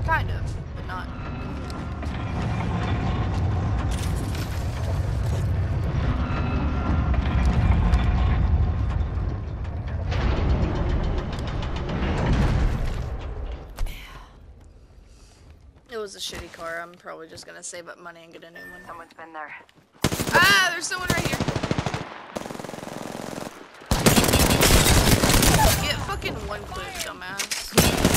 Kind of, but not. It was a shitty car. I'm probably just gonna save up money and get a new one. Someone's been there. Ah, there's someone right here. Get fucking one clip, dumbass.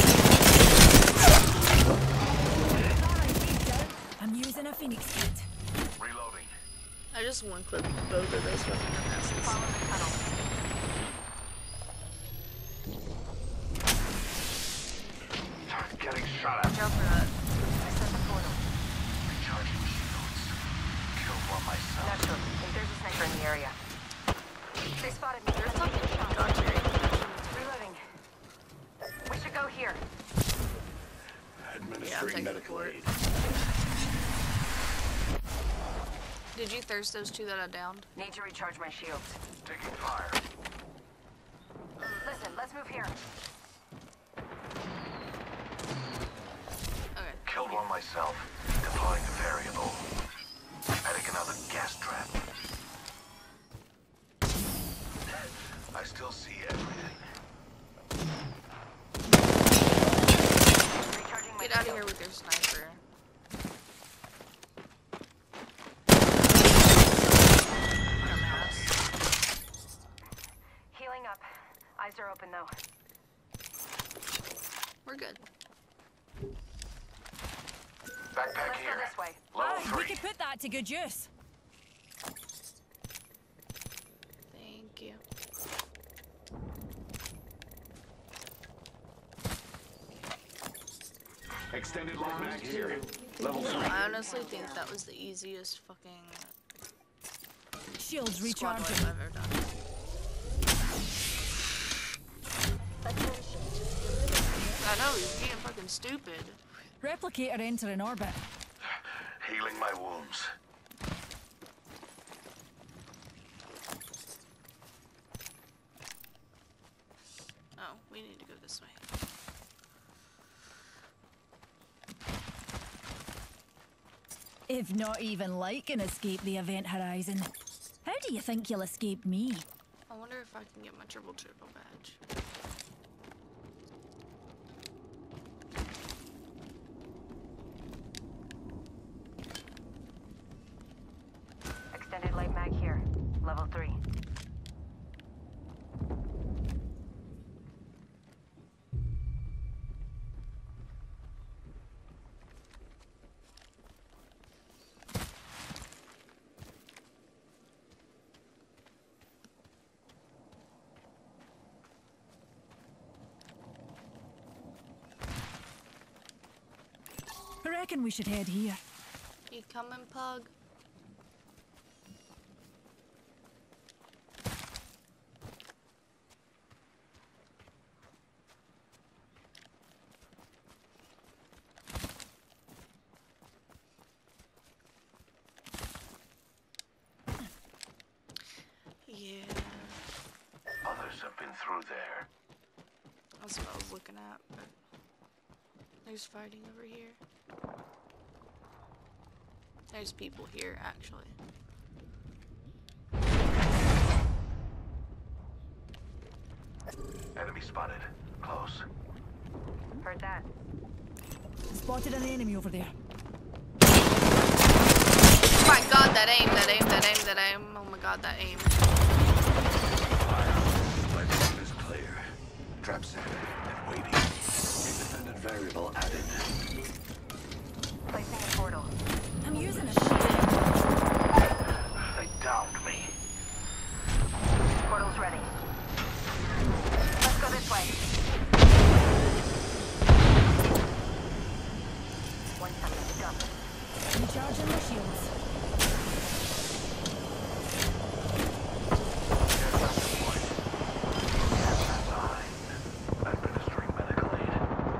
I'm using a Phoenix kit. Reloading. I just one clip both of those fucking dumbasses. Follow the tunnel. Getting shot at. Watch out for that. I set the portal. Recharging shields. Killed one myself. Not sure. Think there's a sniper in the area. They spotted me. There's a fucking shot. Gotcha. Reloading. We should go here. Administering medical for it. aid. Did you thirst those two that I downed? Need to recharge my shields. Taking fire. Listen, let's move here. Okay. Killed one myself. Deploying a variable. Adding another gas trap. I still see everything. Recharging my Get out of shield. here with your sniper. Dumbass. Healing up. Eyes are open though. We're good. Backpack Let's here. go this way. Level Aye, we 3. could put that to good use. Thank you. Extended light mag here. Level 3. I honestly think that was the easiest fucking Shields squad wipe recharging. I've ever done. I know, he's being fucking stupid. Replicator entering orbit. Healing my wounds. Oh, we need to go this way. If not even like an escape the event horizon. How do you think you'll escape me? I wonder if I can get my triple badge. Extended light mag here. Level 3. I reckon we should head here. You coming, Pug? Yeah, Others have been through there. that's what I was looking at, but there's fighting over here. There's people here, actually. Enemy spotted. Close. Heard that. Spotted an enemy over there. Oh my god, that aim, that aim, that aim, that aim. Oh my god, that aim. My zone is clear. Trap set and waiting. Independent variable added. Placing a portal. I'm using a They downed me. Portal's ready. Let's go this way. 1 second. Go. recharging my shields. Administering medical aid.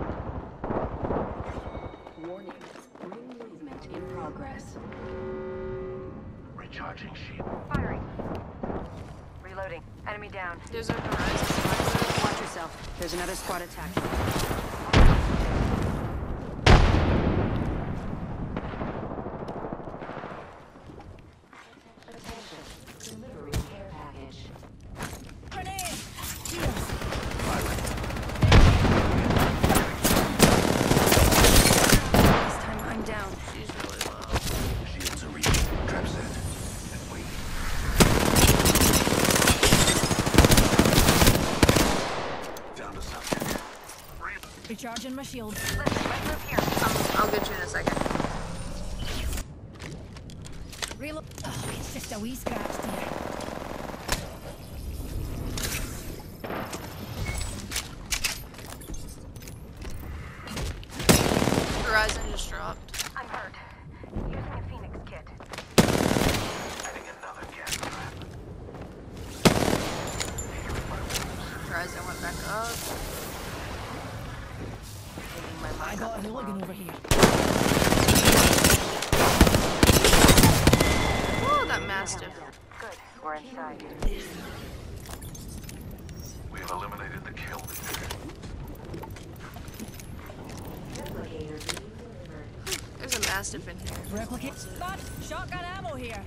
Warning. Ring movement in progress. Recharging shield. Firing. Reloading. Enemy down. There's a horizon. Watch yourself. There's another squad attack. Recharging my shield. Listen, let's move here. I'll get you in a second. Reload. Oh, it's just a wee scratch there. Horizon just dropped. I'm hurt. Using a Phoenix kit. Adding another gas trap. Horizon went back up. Taking my I mark got a on this hooligan world. over here. Oh, that Mastiff. Good, we're inside. We have eliminated the kill leader. There's a Mastiff in here. Replicate. Bud, shotgun ammo here.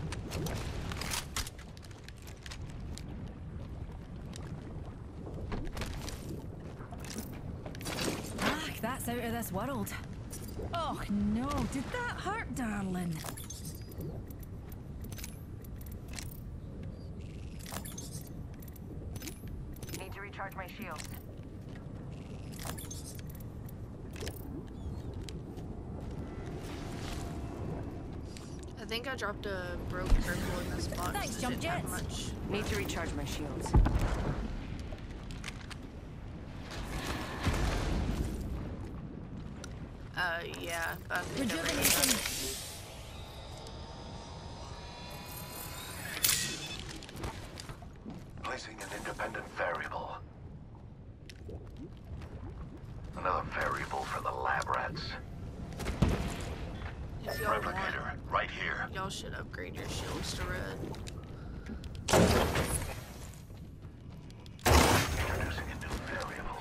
Ah, that's out of this world. Oh no, did that hurt, darling? Need to recharge my shields. I think I dropped a broke purple in this box. Thanks, It jump didn't have jets. much. Need to recharge my shields. Yeah. I think I ran Rejuvenation. Placing an independent variable. Another variable for the lab rats. If y'all want, Replicator, right here. y'all should upgrade your shields to red. Introducing a new variable.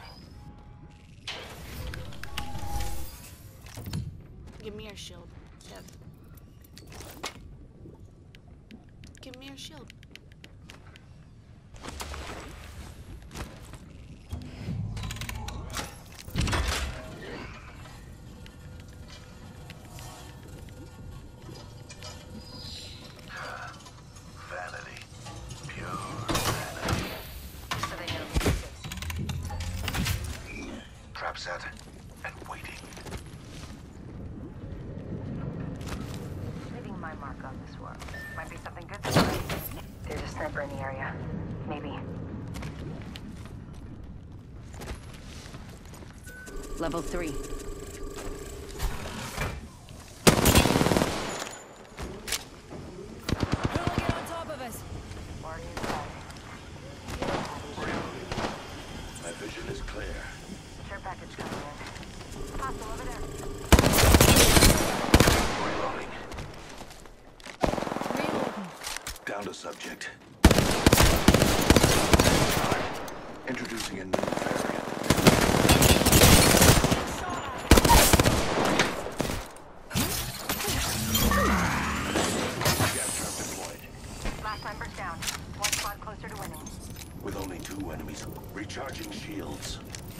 Give me your shield, Kev. Give me your shield. Vanity. Pure vanity. So they know who this is. Trap set and waiting. Leaving my mark on this world. Might be something good this way. There's a sniper in the area. Maybe. Level 3. Hooligan on top of us. Already inside. My vision is clear. Care package coming in. Hostile over there. Reloading. Reloading. Down to subject. Introducing a new variant. Gas trap deployed. Last member's down. One squad closer to winning. With only 2 enemies. Recharging shields.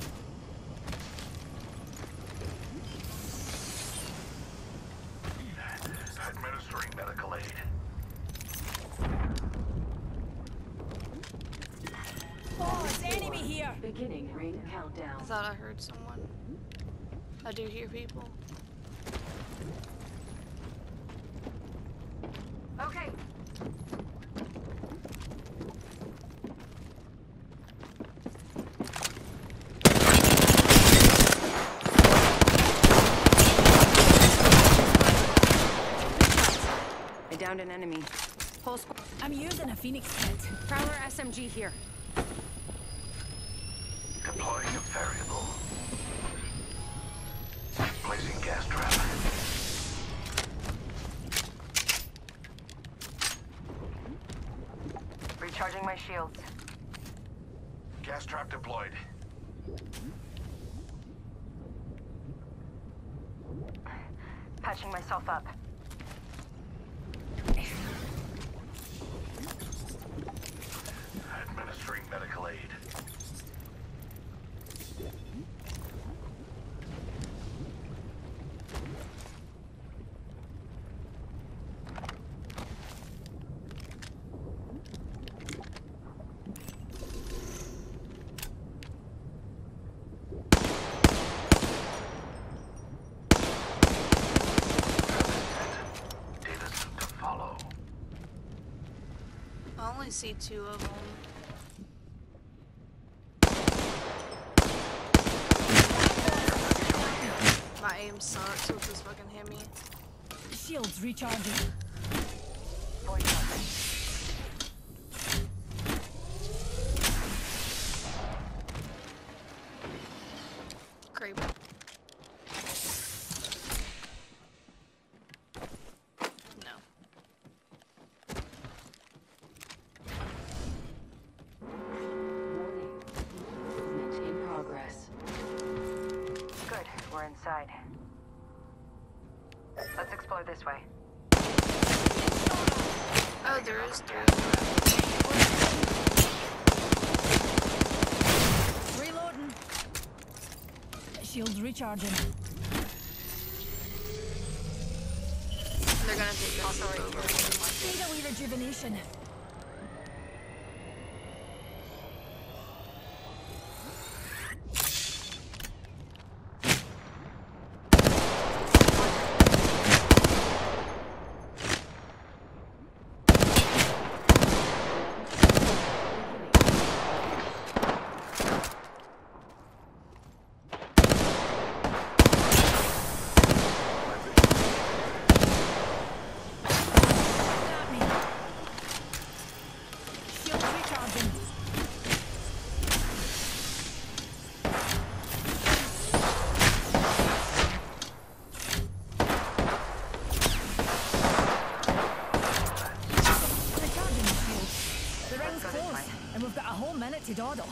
Administering medical aid. Oh, it's enemy here. Beginning ring I countdown. thought I heard someone. I do hear people. Okay. I downed an enemy. Whole squad. I'm using a Phoenix kit. Prowler SMG here. Deploying a variable. Placing gas trap. Recharging my shields. Gas trap deployed. Patching myself up. Administering medical aid. see two of them. My aim sucks, so just fucking hit me. Shields recharging. Creep. No. Warning. Movement in progress. Good, we're inside. Let's explore this way. Oh, there is three. Reloading. Shields recharging. They're gonna take this over. Need a wee rejuvenation. Got me. Shields recharging. Recharging the shield. The ring's close, and we've got a whole minute to dawdle.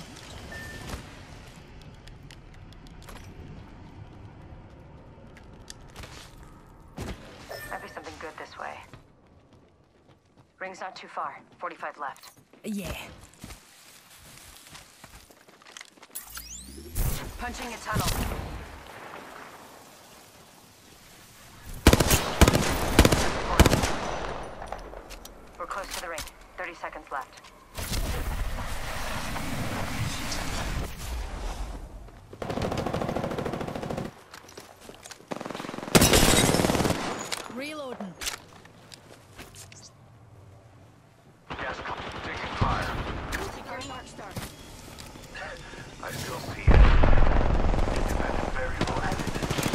Might be something good this way. Ring's not too far. 45 left. Yeah. Punching a tunnel. We're close to the ring. 30 seconds left. Reloading. Gas taking fire. I still see it. Independent variable added.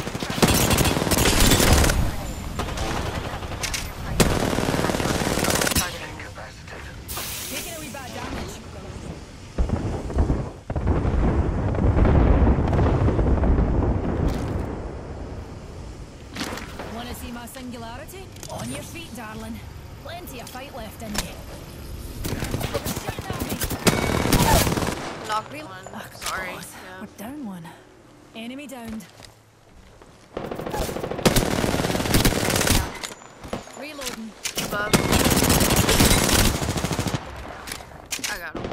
Incapacitated. Taking a wee bit of damage. Wanna see my singularity? On your feet, darling. Plenty of fight left in you. Shooting at me. Knock me one. Sorry. God, Yeah. we're down one. Enemy downed. Reloading. Above. I got him.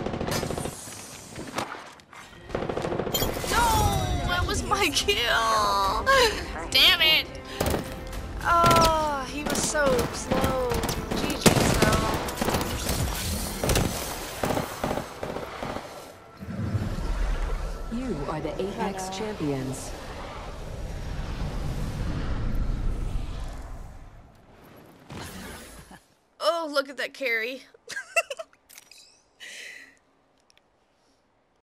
No! That was my kill! Damn it! Oh, he was so slow. GG's though. You are the Apex champions. Oh, look at that carry.